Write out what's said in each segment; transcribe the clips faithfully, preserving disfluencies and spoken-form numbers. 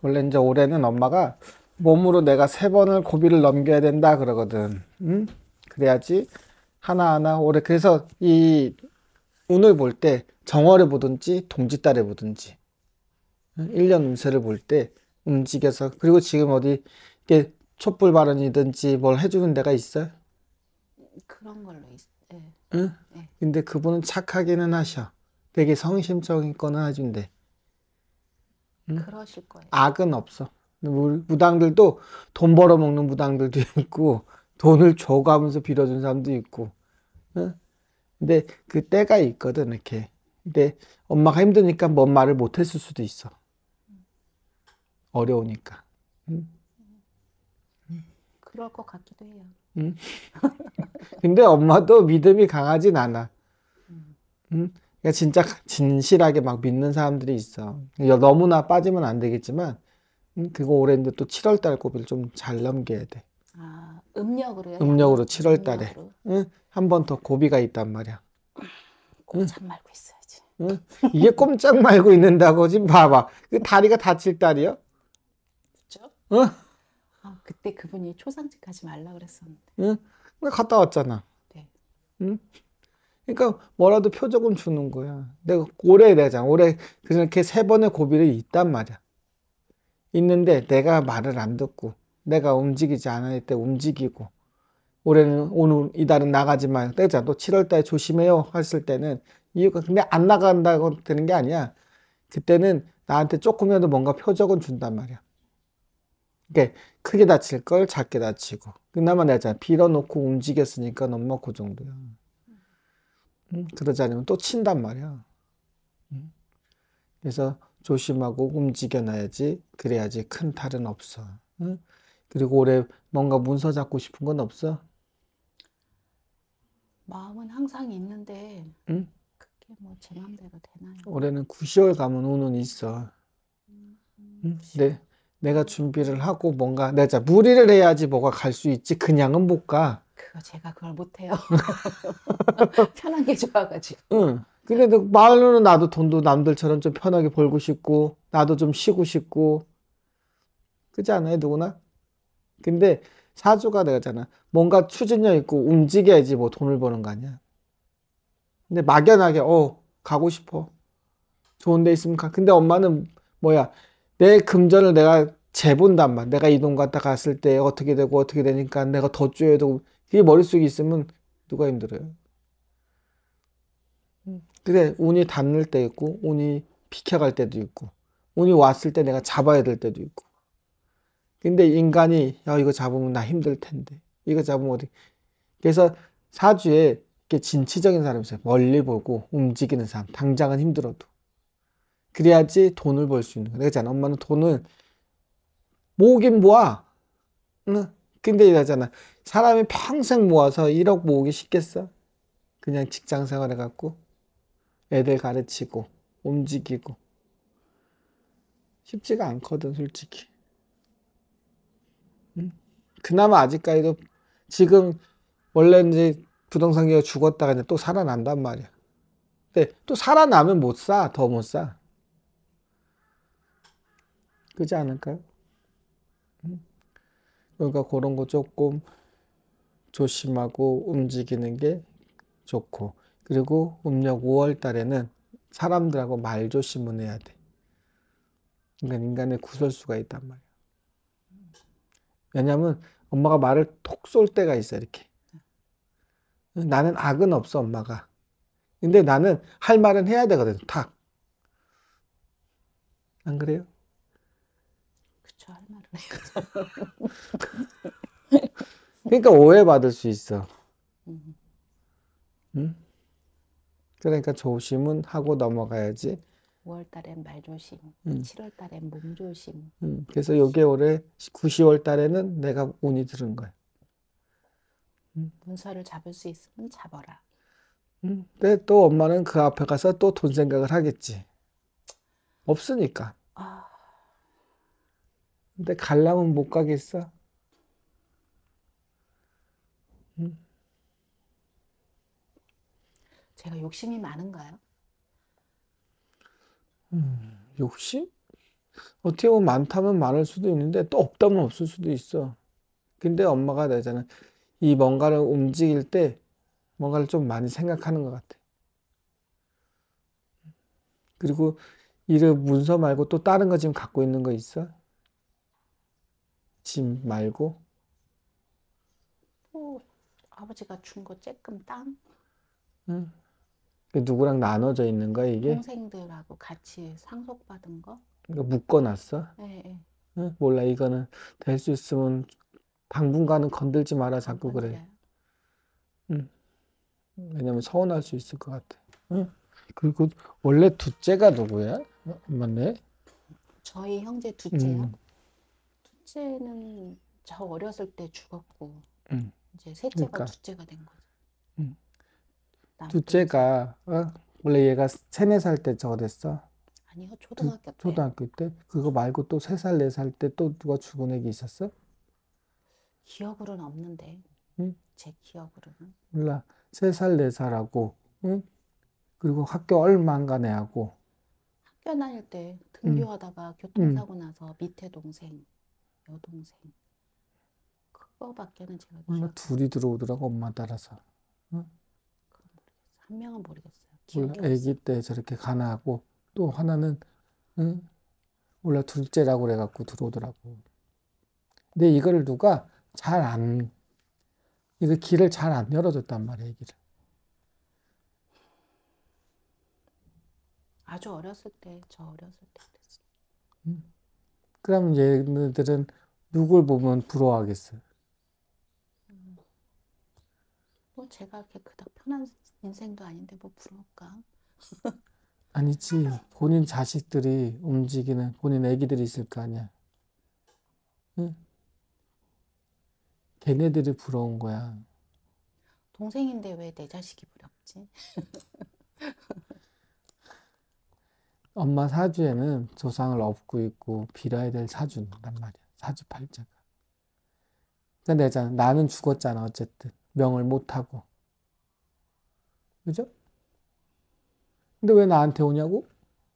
원래 이제 올해는 엄마가 몸으로 내가 세 번을 고비를 넘겨야 된다 그러거든. 응? 그래야지 하나하나 올해 그래서 이 운을 볼 때 정월에 보든지 동짓달에 보든지 일 년 운세를 볼 때 움직여서 그리고 지금 어디 이게 촛불 발언이든지 뭘 해주는 데가 있어? 그런 걸로 있, 예. 응? 예. 근데 그분은 착하기는 하셔. 되게 성심적인 거는 해준대. 응? 그러실 거예요. 악은 없어. 무- 무당들도 돈 벌어먹는 무당들도 있고 돈을 줘가면서 빌어준 사람도 있고. 응? 근데 그 때가 있거든 이렇게. 근데 엄마가 힘드니까 뭔 말을 못했을 수도 있어. 어려우니까. 응? 그럴 것 같기도 해요. 응? 근데 엄마도 믿음이 강하진 않아. 음. 응? 그러니까 진짜 진실하게 막 믿는 사람들이 있어. 너무나 빠지면 안 되겠지만 응? 그거 올해인데 또 칠월 달 고비를 좀 잘 넘겨야 돼. 아, 음력으로요? 음력으로 양력, 칠월 달에. 음력으로? 응? 한 번 더 고비가 있단 말이야. 응? 꼼짝 말고 있어야지. 응? 이게 꼼짝 말고 있는다고 지금 봐봐. 그 다리가 다칠 달이요? 그죠? 응? 아, 그때 그분이 초상집 가지 말라 그랬었는데. 응? 근데 갔다 왔잖아. 네. 응? 그러니까 뭐라도 표적은 주는 거야. 내가 올해 내잖아. 올해 그렇게 세 번의 고비를 있단 말이야. 있는데 내가 말을 안 듣고 내가 움직이지 않을 때 움직이고 올해는 오늘 이달은 나가지 마요. 때잖아. 또 칠월 달에 조심해요. 했을 때는 이유가 근데 안 나간다고 되는 게 아니야. 그때는 나한테 조금이라도 뭔가 표적은 준단 말이야. 그게 크게 다칠 걸 작게 다치고. 그나마 내가 빌어놓고 움직였으니까 엄마 그 정도야. 응? 그러지 않으면 또 친단 말이야. 응? 그래서 조심하고 움직여놔야지. 그래야지 큰 탈은 없어. 응? 그리고 올해 뭔가 문서 잡고 싶은 건 없어? 마음은 항상 있는데, 응? 그게 뭐 제 마음대로 되나요? 올해는 구, 시월 가면 운은 있어. 음, 음, 응? 시월. 내, 내가 준비를 하고 뭔가 내가 무리를 해야지 뭐가 갈 수 있지. 그냥은 못 가. 그거 제가 그걸 못해요. 편한 게 좋아가지고. 응. 근데 너 말로는 나도 돈도 남들처럼 좀 편하게 벌고 싶고, 나도 좀 쉬고 싶고, 그렇지 않아요, 누구나? 근데 사주가 내가잖아. 뭔가 추진력 있고 움직여야지 뭐 돈을 버는 거 아니야. 근데 막연하게, 어, 가고 싶어. 좋은 데 있으면 가. 근데 엄마는 뭐야, 내 금전을 내가 재본단 말. 내가 이동 갔다 갔을 때 어떻게 되고 어떻게 되니까 내가 더 줘야 되고, 그게 머릿속에 있으면 누가 힘들어요? 그래, 운이 닿을 때 있고, 운이 비켜갈 때도 있고, 운이 왔을 때 내가 잡아야 될 때도 있고. 근데 인간이, 야, 이거 잡으면 나 힘들 텐데. 이거 잡으면 어디. 그래서 사주에 이렇게 진취적인 사람이 있어요. 멀리 보고 움직이는 사람. 당장은 힘들어도. 그래야지 돈을 벌 수 있는 거야. 그잖아. 엄마는 돈을 모으긴 모아. 응? 근데 이러잖아. 사람이 평생 모아서 일억 모으기 쉽겠어? 그냥 직장 생활 해갖고, 애들 가르치고, 움직이고. 쉽지가 않거든, 솔직히. 응? 그나마 아직까지도 지금 원래 이제 부동산 기업가 죽었다가 이제 또 살아난단 말이야. 근데 또 살아나면 못 사, 더 못 사. 그렇지 않을까요? 응? 그러니까 그런 거 조금 조심하고 움직이는 게 좋고. 그리고 음력 오월 달에는 사람들하고 말 조심은 해야 돼. 그러니까 인간의 구설수가 있단 말이야. 왜냐면 엄마가 말을 톡 쏠 때가 있어, 이렇게. 나는 악은 없어, 엄마가. 근데 나는 할 말은 해야 되거든, 탁. 안 그래요? 그쵸, 할 말을 해요. 그러니까 오해받을 수 있어. 음, 응? 그러니까 조심은 하고 넘어가야지. 오월 달엔 말 조심, 응. 칠월 달엔 몸 조심. 응. 그래서 요게 올해 구, 시월 달에는 내가 운이 들은 거야. 응. 문서를 잡을 수 있으면 잡아라. 응. 근데 또 엄마는 그 앞에 가서 또 돈 생각을 하겠지. 없으니까. 아, 근데 가려면 못 가겠어. 응. 제가 욕심이 많은가요? 음, 욕심? 어떻게 보면 많다면 많을 수도 있는데 또 없다면 없을 수도 있어. 근데 엄마가 내잖아. 이 뭔가를 움직일 때 뭔가를 좀 많이 생각하는 것 같아. 그리고 이름 문서 말고 또 다른 거 지금 갖고 있는 거 있어? 짐 말고? 또 아버지가 준 거 쬐끔 땅? 응? 그 누구랑 나눠져 있는 거야, 이게? 동생들하고 같이 상속받은 거? 이거 묶어놨어? 예, 예. 응? 몰라, 이거는 될 수 있으면 당분간은 건들지 마라, 안 자꾸 그래. 건드려요. 응? 왜냐면 서운할 수 있을 것 같아. 응? 그리고 원래 둘째가 누구야? 어, 맞네? 저희 형제 둘째요? 응, 둘째는 저 어렸을 때 죽었고, 응. 이제 셋째가 그러니까 둘째가 된 거죠. 응. 남동생. 둘째가 어? 원래 얘가 세네 살 때 저거 됐어. 아니요, 두, 초등학교 때. 초등학교 때? 그거 말고 또 세 살, 네 살 때 또 누가 죽은 애기 있었어? 기억으로는 없는데, 응? 제 기억으로는. 몰라. 세 살, 네 살하고, 응? 그리고 학교 얼마 안 간 애하고, 학교 다닐 때 응, 등교하다가 응. 교통사고 나서 밑에 동생, 여동생, 그거밖에는 제가 몰라. 기억이, 둘이 들어오더라고, 엄마 따라서. 응? 그건 모르겠어요. 한 명은 모르겠어요. 몰라. 기억이 애기 없어요. 때 저렇게 가나하고, 또 하나는, 응? 몰라. 둘째라고 그래갖고 들어오더라고. 근데 이거를 누가 잘 안, 이거 길을 잘 안 열어줬단 말이야, 얘기를. 아주 어렸을 때, 저 어렸을 때 그랬어요. 응? 그럼 얘네들은 누굴 보면 부러워하겠어. 뭐 제가 그렇게 그닥 편한 인생도 아닌데 뭐 부러울까? 아니지. 본인 자식들이 움직이는 본인 애기들이 있을 거 아니야. 응? 걔네들이 부러운 거야. 동생인데 왜 내 자식이 부럽지? 엄마 사주에는 조상을 업고 있고 빌어야 될 사주란 말이야. 사주팔자가. 근데 내잖아. 나는 죽었잖아. 어쨌든 명을 못 하고. 그죠? 근데 왜 나한테 오냐고?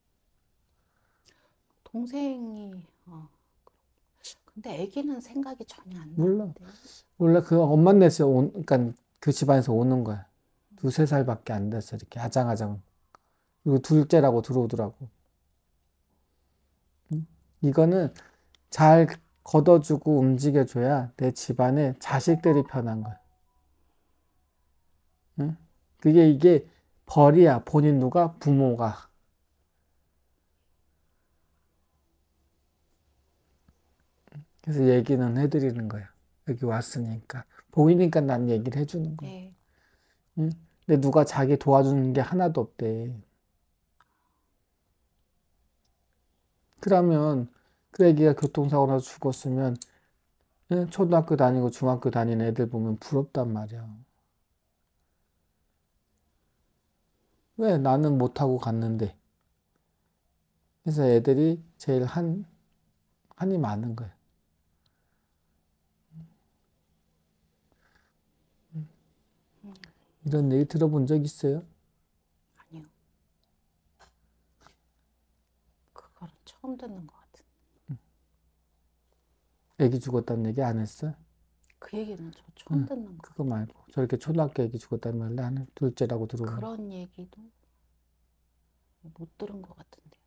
동생이 어. 근데 아기는 생각이 전혀 안 몰라. 나는데. 몰라. 그 엄마 넷에서 온, 그러니까 그 집안에서 오는 거야. 두세 살밖에 안 됐어. 이렇게 아장아장. 그리고 둘째라고 들어오더라고. 응? 이거는 잘 걷어주고 움직여줘야 내 집안에 자식들이 편한 거야. 응? 그게 이게 벌이야. 본인 누가? 부모가. 그래서 얘기는 해드리는 거야. 여기 왔으니까. 보이니까 난 얘기를 해주는 거야. 네. 응? 근데 누가 자기 도와주는 게 하나도 없대. 그러면 그 애기가 교통사고 나서 죽었으면 응? 초등학교 다니고 중학교 다니는 애들 보면 부럽단 말이야. 왜 나는 못하고 갔는데. 그래서 애들이 제일 한, 한이 많은 거야. 이런 얘기 들어본 적 있어요? 아니요. 그거는 처음 듣는 것 같은. 애기 죽었다는 얘기 안 했어? 그 얘기는 저 처음 응, 듣는 것 그거 같아요. 말고. 저렇게 초등학교 애기 죽었다는 말 나는 둘째라고 들어오면. 그런 얘기도 못 들은 것 같은데요.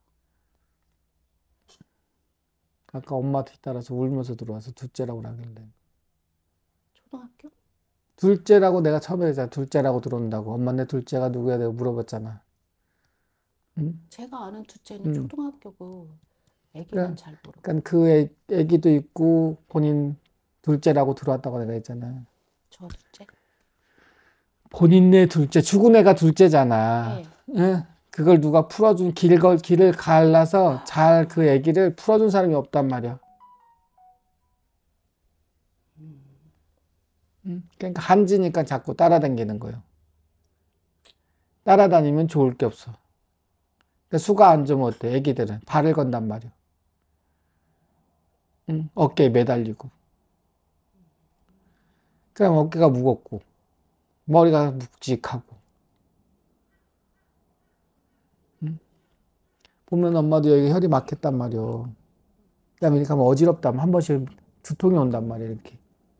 아까 엄마 뒤따라서 울면서 들어와서 둘째라고 하길래. 초등학교? 둘째라고 내가 처음에 했잖아. 둘째라고 들어온다고. 엄마 내 둘째가 누구야? 내가 물어봤잖아. 응? 제가 아는 둘째는 응. 초등학교고 아기는 그러니까, 잘 모르고. 그러니까 그 애, 애기도 있고 본인 둘째라고 들어왔다고 내가 했잖아. 저 둘째? 본인네 둘째, 죽은 애가 둘째잖아. 네. 응? 그걸 누가 풀어준 길, 걸, 길을 갈라서 잘 그 애기를 풀어준 사람이 없단 말이야. 응? 그러니까 한지니까 자꾸 따라다니는 거예요. 따라다니면 좋을 게 없어. 그러니까 수가 안 좋으면 어때? 애기들은 발을 건단 말이야. 응? 어깨에 매달리고. 그럼 어깨가 무겁고, 머리가 묵직하고. 응? 보면 엄마도 여기 혈이 막혔단 말이야. 그다음에 이렇게 하면 어지럽다 하면 한 번씩 두통이 온단 말이야, 이렇게.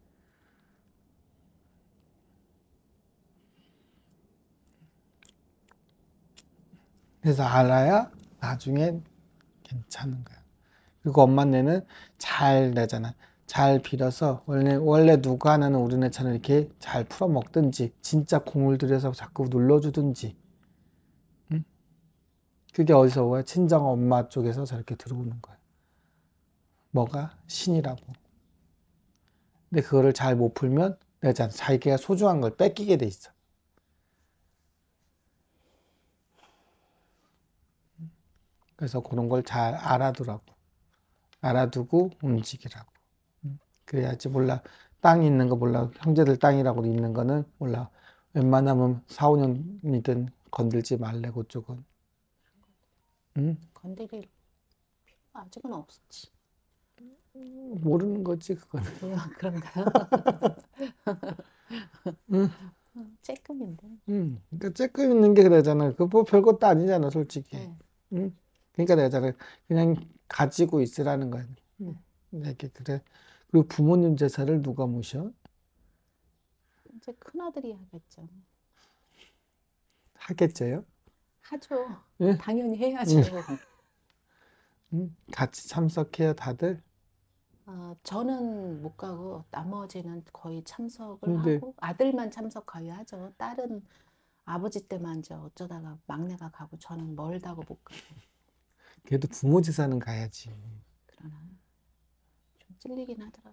그래서 알아야 나중에 괜찮은 거야. 그리고 엄마네는 잘 내잖아. 잘 빌어서 원래 원래 누가 하는 우리네처럼 이렇게 잘 풀어 먹든지 진짜 공을 들여서 자꾸 눌러주든지. 응? 그게 어디서 오야? 친정 엄마 쪽에서 저렇게 들어오는 거야. 뭐가? 신이라고. 근데 그거를 잘 못 풀면 내가 자기가 소중한 걸 뺏기게 돼 있어. 그래서 그런 걸 잘 알아두라고. 알아두고 움직이라고. 그래야지. 몰라. 땅이 있는 거 몰라. 형제들 땅이라고 있는 거는 몰라. 웬만하면 사, 오 년이든 건들지 말래, 그쪽은. 응? 건드릴 필요가 아직은 없었지. 모르는 거지, 그건. 왜요? 그런가요? 응, 쬐끔인데. 응. 그러니까 쬐끔 있는 게 그러잖아. 그 뭐 별것도 아니잖아, 솔직히. 네. 응? 그러니까 내가 그냥 가지고 있으라는 거야. 응. 네. 이렇게 그래. 그리고 부모님 제사를 누가 모셔? 이제 큰아들이 하겠죠. 하겠죠요? 하죠. 응? 당연히 해야죠. 응? 같이 참석해요, 다들? 어, 저는 못 가고 나머지는 거의 참석을 근데 하고 아들만 참석 거의 하죠. 딸은 아버지 때만 이제 어쩌다가 막내가 가고 저는 멀다고 못 가고 그래도 부모 제사는 가야지. 그러나 좀 찔리긴 하더라고요.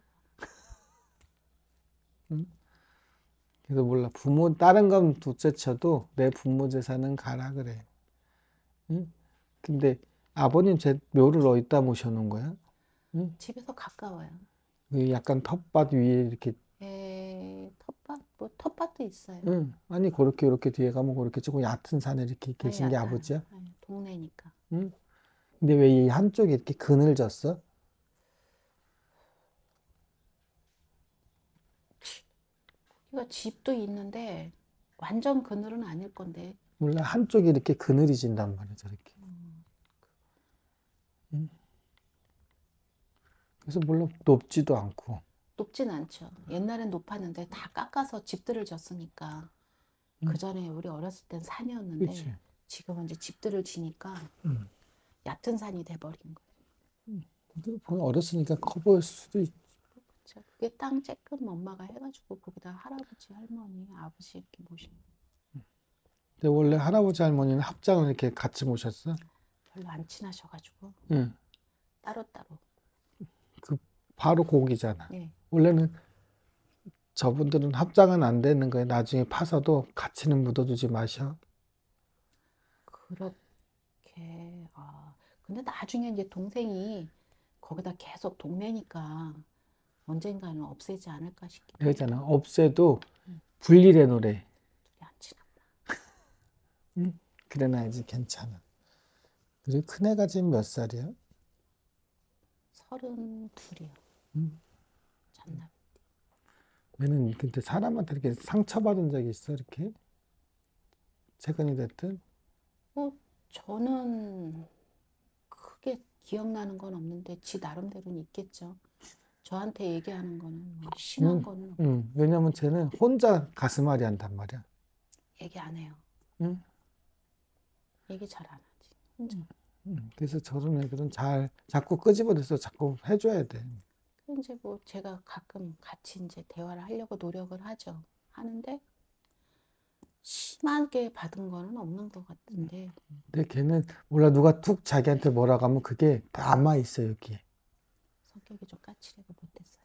응? 그래서 몰라. 부모, 다른 건 둘째 쳐도 내 부모 제사는 가라 그래. 응? 근데 아버님 제 묘를 어디다 모셔놓은 거야? 응? 집에서 가까워요. 그 약간 텃밭 위에 이렇게, 에, 텃밭, 뭐 텃밭도 있어요. 응. 아니, 그렇게, 이렇게 뒤에 가면 그렇게 조금 얕은 산에 이렇게 아니, 계신 게 약간 아버지야? 예, 동네니까. 응? 근데 왜 이 한쪽에 이렇게 그늘 졌어? 여기가 집도 있는데 완전 그늘은 아닐 건데 몰라. 한쪽에 이렇게 그늘이 진단 말이야, 저렇게. 응? 그래서 몰라. 높지도 않고. 높진 않죠. 옛날엔 높았는데 다 깎아서 집들을 졌으니까 응? 그 전에 우리 어렸을 땐 산이었는데 그치? 지금은 이제 집들을 지니까 응. 얕은 산이 돼버린 거예요. 근데 보면 어렸으니까 커 보일 수도 있. 그쵸. 그게 땅 쬐끔 엄마가 해가지고 거기다 할아버지, 할머니, 아버지 이렇게 모시고 근데 원래 할아버지 할머니는 합장을 이렇게 같이 모셨어? 별로 안 친하셔가지고 응. 따로따로. 그 바로 고기잖아. 네. 원래는 저분들은 합장은 안 되는 거예요. 나중에 파서도 같이는 묻어두지 마셔. 그렇게 아 근데 나중에 이제 동생이 거기다 계속 동네니까 언젠가는 없애지 않을까 싶기도 해요. 그러잖아. 없애도 음, 분리해 놓으래. 둘이 안 친하구나. 응? 그래놔야지 괜찮아. 그리고 큰애가 지금 몇 살이야? 서른 둘이요. 응? 잔나. 얘는 근데 사람한테 이렇게 상처받은 적이 있어? 이렇게? 최근이 됐든? 뭐 저는 크게 기억나는 건 없는데 지 나름대로는 있겠죠. 저한테 얘기하는 거는 뭐 심한 응, 거는 없- 응. 왜냐면 쟤는 혼자 가슴앓이 한단 말이야. 얘기 안 해요. 응? 얘기 잘 안 하지. 혼자. 응. 그래서 저런 애들은 잘, 자꾸 끄집어내서 자꾸 해줘야 돼. 그 이제 뭐 제가 가끔 같이 이제 대화를 하려고 노력을 하죠. 하는데 심하게 받은 거는 없는 것 같은데 근데 걔는 몰라 누가 툭 자기한테 뭐라고 하면 그게 다 남아있어 여기에. 성격이 좀 까칠하고 못됐어요.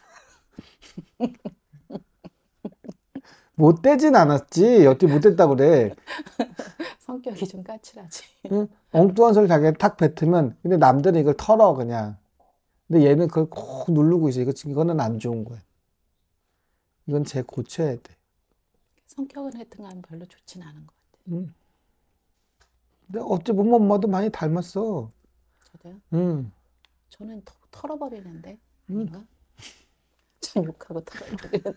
못되진 않았지. 어떻게 못됐다고 그래. 성격이 좀 까칠하지. 응? 엉뚱한 소리 자기가 탁 뱉으면 근데 남들은 이걸 털어 그냥. 근데 얘는 그걸 꼭 누르고 있어. 이거, 이거는 안 좋은 거야. 이건 쟤 고쳐야 돼. 성격은 하여튼간 별로 좋진 않은 것 같아요. 응? 근데 어찌 보면 엄마도 많이 닮았어. 저도요. 응. 저는 터, 털어버리는데 응. 아닌가? 전 욕하고 털어버리는데.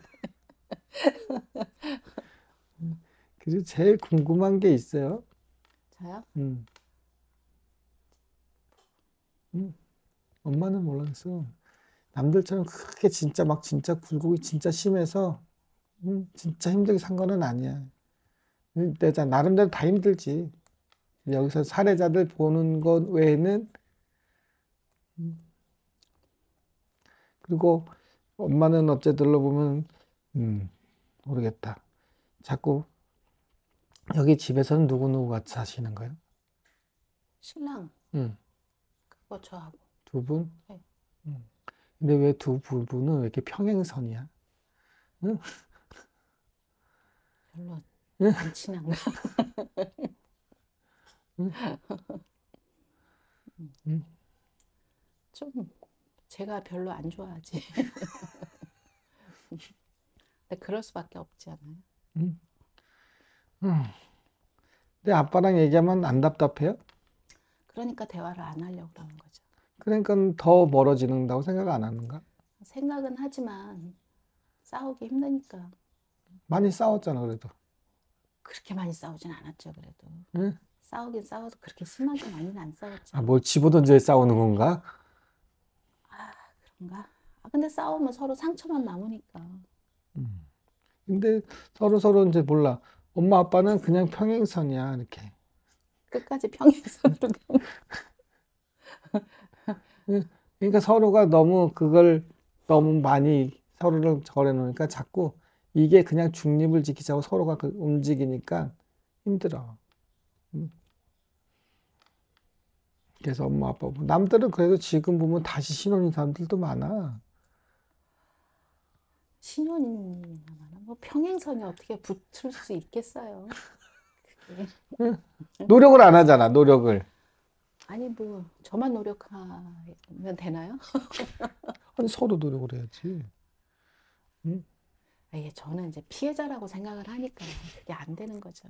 그리고 제일 궁금한 게 있어요. 저요? 응. 응. 엄마는 몰랐어. 남들처럼 그렇게 진짜 막 진짜 굴곡이 진짜 심해서 음, 진짜 힘들게 산 거는 아니야. 음, 내가 나름대로 다 힘들지. 여기서 사례자들 보는 것 외에는 음, 그리고 엄마는 어째 들러보면 음, 모르겠다. 자꾸 여기 집에서는 누구누구 같이 사시는 거예요? 신랑, 응, 그거 저하고. 두 분? 네. 응. 근데 왜 두 부부는 왜 이렇게 평행선이야? 응? 별로 응? 안 친한가? 응? 응? 좀 제가 별로 안 좋아하지. 근데 그럴 수밖에 없지 않아요? 응? 응. 근데 아빠랑 얘기하면 안 답답해요? 그러니까 대화를 안 하려고 그러는 거죠. 그러니까 더 멀어지는다고 생각 안 하는가? 생각은 하지만 싸우기 힘드니까. 많이 싸웠잖아, 그래도. 그렇게 많이 싸우진 않았죠, 그래도. 응? 싸우긴 싸워도 그렇게 심하게 많이는 안 싸웠죠. 아, 뭘 집어던져 싸우는 건가? 아, 그런가? 아, 근데 싸우면 서로 상처만 남으니까. 음. 근데 서로 서로 이제 몰라. 엄마 아빠는 그냥 평행선이야, 이렇게. 끝까지 평행선으로 가는. 응? 그러니까 서로가 너무 그걸 너무 많이 서로를 저래 놓으니까 자꾸 이게 그냥 중립을 지키자고 서로가 그 움직이니까 힘들어. 음. 그래서 엄마 아빠 보고. 남들은 그래도 지금 보면 다시 신혼인 사람들도 많아. 신혼이나 뭐 평행선이 어떻게 붙을 수 있겠어요? 그게. 응? 노력을 안 하잖아, 노력을. 아니, 뭐, 저만 노력하면 되나요? 아니, 서로 노력을 해야지. 응? 예, 저는 이제 피해자라고 생각을 하니까 그게 안 되는 거죠.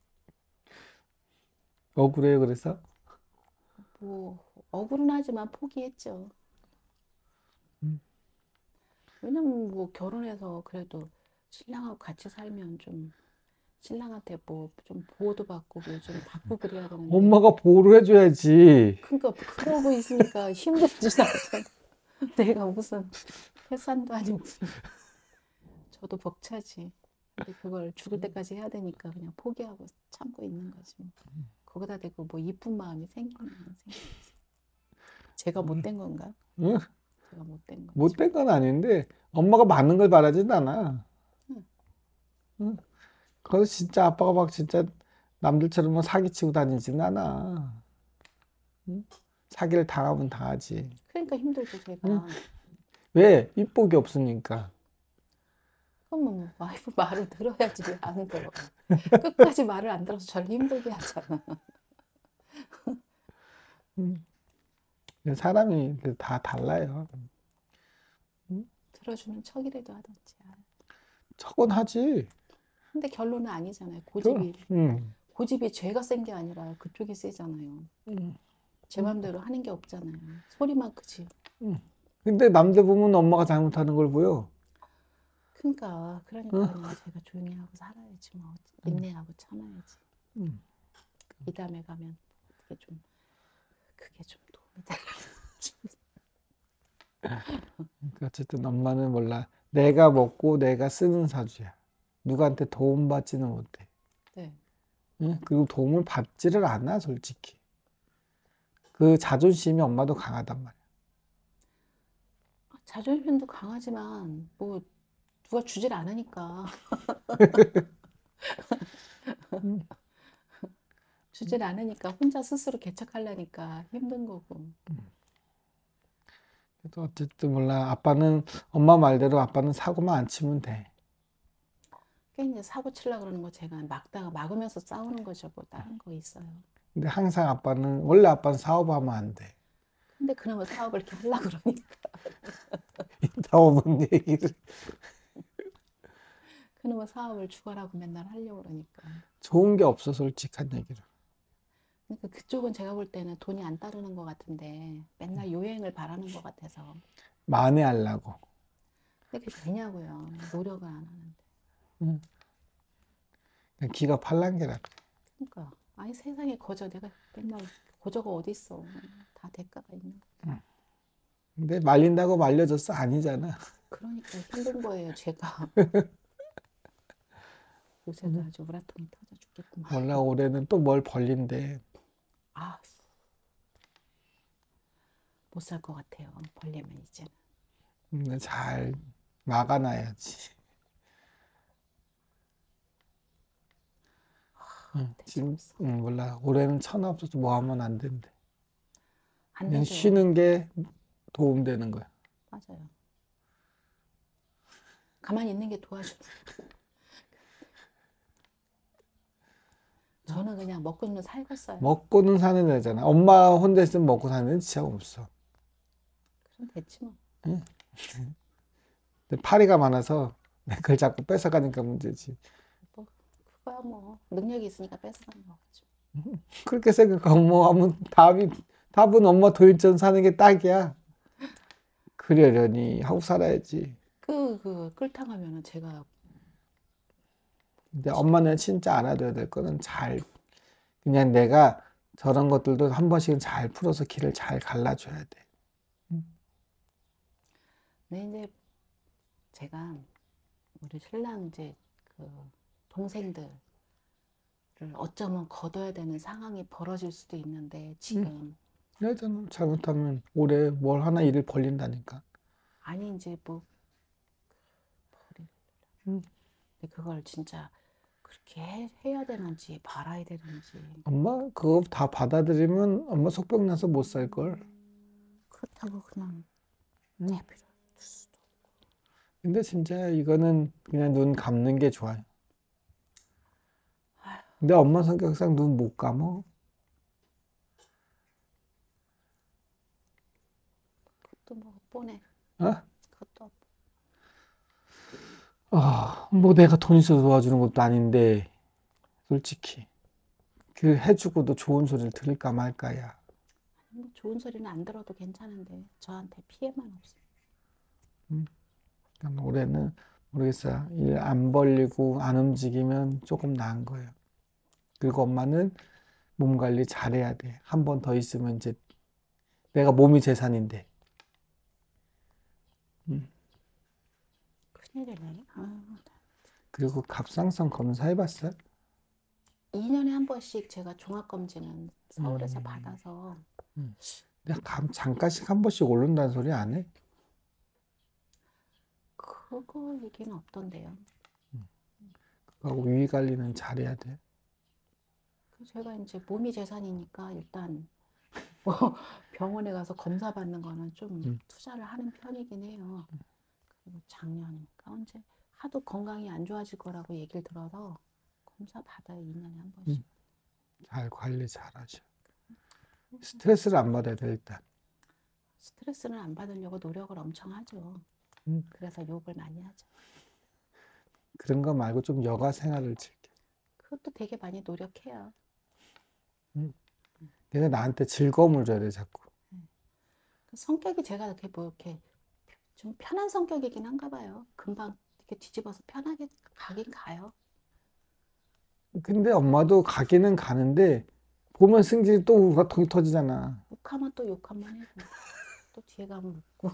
억울해요, 그래서? 뭐, 억울은 하지만 포기했죠. 응? 왜냐면 뭐 결혼해서 그래도 신랑하고 같이 살면 좀 신랑한테 뭐 좀 보호도 받고 뭐 좀 받고 그래야 되는데. 엄마가 보호를 해줘야지. 그러니까 그러고 있으니까 힘들지 나도. 내가 무슨 햇산도 아니고 무슨 저도 벅차지. 근데 그걸 죽을 때까지 해야 되니까 그냥 포기하고 참고 있는 거지. 뭐. 거기다 대고 뭐 이쁜 마음이 생기면 생기지. 제가 못된 건가? 응? 제가 못된 거지. 못된 건 아닌데 엄마가 많은 걸 바라진 않아. 응. 응? 그래서 진짜 아빠가 막 진짜 남들처럼 뭐 사기치고 다니진 않아. 응? 사기를 당하면 당하지. 그러니까 힘들죠, 응? 제가. 왜? 이복이 없으니까. 그러면 뭐 와이프 말을 들어야지 왜 안 들어. 끝까지 말을 안 들어서 저를 힘들게 하잖아. 응? 사람이 다 달라요. 응? 들어주는 척이라도 하던지. 아, 척은 하지. 근데 결론은 아니잖아요. 그, 고집이. 응. 고집이 죄가 센 게 아니라 그쪽이 세잖아요. 응. 제 맘대로 하는 게 없잖아요. 소리만 크지. 응. 근데 남들 보면 엄마가 잘못하는 걸 보여. 그러니까 그러니까 응? 그냥 제가 조용히 하고 살아야지 뭐. 응. 인내하고 참아야지. 응. 이 다음에 가면 어떻게 좀 그게 좀 도움이 되려나. 그러니까 어쨌든 엄마는 몰라. 내가 먹고 내가 쓰는 사주야. 누구한테 도움받지는 못해. 네. 응? 그리고 도움을 받지를 않아, 솔직히. 그 자존심이 엄마도 강하단 말이야. 자존심도 강하지만 뭐 누가 주질 않으니까 응? 주질 않으니까 혼자 스스로 개척하려니까 힘든 거고. 그래도 어쨌든 몰라. 아빠는, 엄마 말대로 아빠는 사고만 안 치면 돼. 그게 이제 사고 치려 그러는 거 제가 막다가 막으면서 싸우는 거죠. 뭐 다른 거 있어요. 근데 항상 아빠는, 원래 아빠는 사업하면 안 돼. 근데 그나마 사업을 이렇게 하려고 그러니까. 사업은 얘기를. 그나마 사업을 죽어라고 맨날 하려고 그러니까. 좋은 게 없어, 솔직한 얘기로. 그러니까 그쪽은 제가 볼 때는 돈이 안 따르는 것 같은데 맨날 요행을 바라는 것 같아서. 만회하려고. 근데 그게 되냐고요. 노력을 안 하는데. 응? 그냥 기가 팔랑개라. 그러니까 아니 세상에 거저 내가 맨날 거저가 어디 있어. 다 대가가 있는 거. 근데 말린다고 말려졌어? 아니잖아. 그러니까 힘든 거예요, 제가. 요새도 아주 우라통이 터져 죽겠구만. 몰라, 올해는 또 뭘 벌린대. 아, 못 살 것 같아요. 벌리면 이제는. 근데 잘 막아놔야지. 응, 대책 지금, 없어. 응, 몰라. 올해는 천하 없어서 뭐 하면 안 된대. 안 그냥 되죠. 쉬는 게 도움되는 거야. 맞아요. 가만히 있는 게 도와줘. 저는 그냥 먹고는 살겠어요. 먹고는 사는 애잖아. 엄마 혼자 있으면 먹고 사는 애 지장 없어. 그럼 됐지 뭐. 근데 파리가 많아서 내 걸 자꾸 뺏어가니까 문제지. 뭐 그거야 뭐 능력이 있으니까 뺏어가는 거죠. 그렇게 생각하면 뭐 아무 답이 답은 엄마 도인전 사는 게 딱이야. 그러려니 하고 살아야지. 그, 그 끓탕 하면은 제가 근데 엄마는 진짜 알아둬야 될 거는 잘 그냥 내가 저런 것들도 한 번씩은 잘 풀어서 길을 잘 갈라줘야 돼. 네, 이제 제가 우리 신랑 이제 그 동생들을 어쩌면 거둬야 되는 상황이 벌어질 수도 있는데 지금 예전에 잘못하면 올해 뭘 하나 일을 벌린다니까. 아니 이제 뭐 버리 응. 근데 그걸 진짜 그렇게 해, 해야 되는지 말아야 되는지 엄마 그거 다 받아들이면 엄마 속병 나서 못 살 걸. 그렇다고 그냥 응. 내버려 둘 수도 근데 진짜 이거는 그냥 눈 감는 게 좋아요. 근데 엄마 성격상 눈 못 감어. 그것도 뭐 뻔해 어? 그것도 아, 뭐 내가 돈 있어서 도와주는 것도 아닌데 솔직히 그 해주고도 좋은 소리를 들을까 말까야. 뭐 좋은 소리는 안 들어도 괜찮은데 저한테 피해만 없으면 음, 그러니까 올해는 모르겠어요. 일 안 벌리고 안 움직이면 조금 나은 거예요. 그리고 엄마는 몸 관리 잘해야 돼. 한 번 더 있으면 이제 내가 몸이 재산인데. 음, 큰일이네. 아, 그리고 갑상선 검사해봤어요? 이 년에 한 번씩 제가 종합검진은 서울에서 음. 받아서 음. 내가 감, 잠깐씩 한 번씩 오른다는 소리 안 해? 그거 얘기는 없던데요. 그거하고 위위 관리는 잘해야 돼. 그래서 제가 이제 몸이 재산이니까 일단 뭐 병원에 가서 검사 받는 거는 좀 음. 투자를 하는 편이긴 해요. 그리고 작년인가 언제 하도 건강이 안 좋아질 거라고 얘기를 들어서 검사 받아요. 이 년에 한 번씩. 음. 잘 관리 잘하셔. 스트레스를 안 받아야 돼, 일단. 스트레스는 안 받으려고 노력을 엄청 하죠. 음. 그래서 욕을 많이 하죠. 그런 거 말고 좀 여가 생활을 즐겨. 그것도 되게 많이 노력해요. 음. 내가 나한테 즐거움을 줘야 돼, 자꾸. 그 성격이 제가 이렇게 뭐 이렇게 좀 편한 성격이긴 한가 봐요. 금방 이렇게 뒤집어서 편하게 가긴 가요. 근데 엄마도 가기는 가는데 보면 승질이 또 우라통이 터지잖아. 욕하면 또 욕한번 해고 또 뒤에 가면 웃고.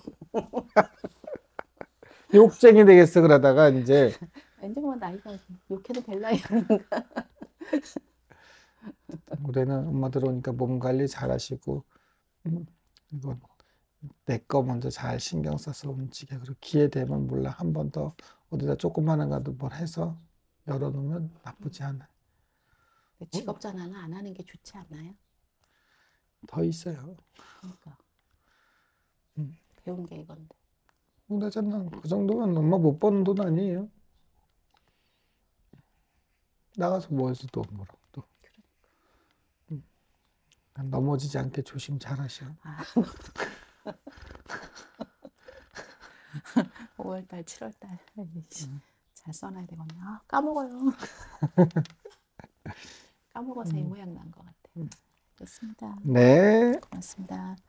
욕쟁이 되겠어 그러다가 이제 왠지 뭐 나이가 욕해도 될 나이 아닌가. 올해는 엄마 들어오니까 몸 관리 잘하시고 음, 이거 내 거 먼저 잘 신경 써서 움직여. 그리고 기회 되면 몰라 한 번 더 어디다 조그마한 거도 뭘 해서 열어놓으면 나쁘지 않아. 근데 직업 전환은 안 하는 게 좋지 않나요? 더 있어요. 그러니까 음. 배운 게 이건데. 근데 저는 그 정도면 엄마 못 버는 돈 아니에요. 나가서 뭐 해서 또 뭐라고 또. 음. 넘어지지 않게 조심 잘하셔. 아. 오월달, 칠월달 잘 써놔야 되거든요. 아, 까먹어요. 까먹어서 이 모양 난 것 같아요. 됐습니다. 네. 고맙습니다.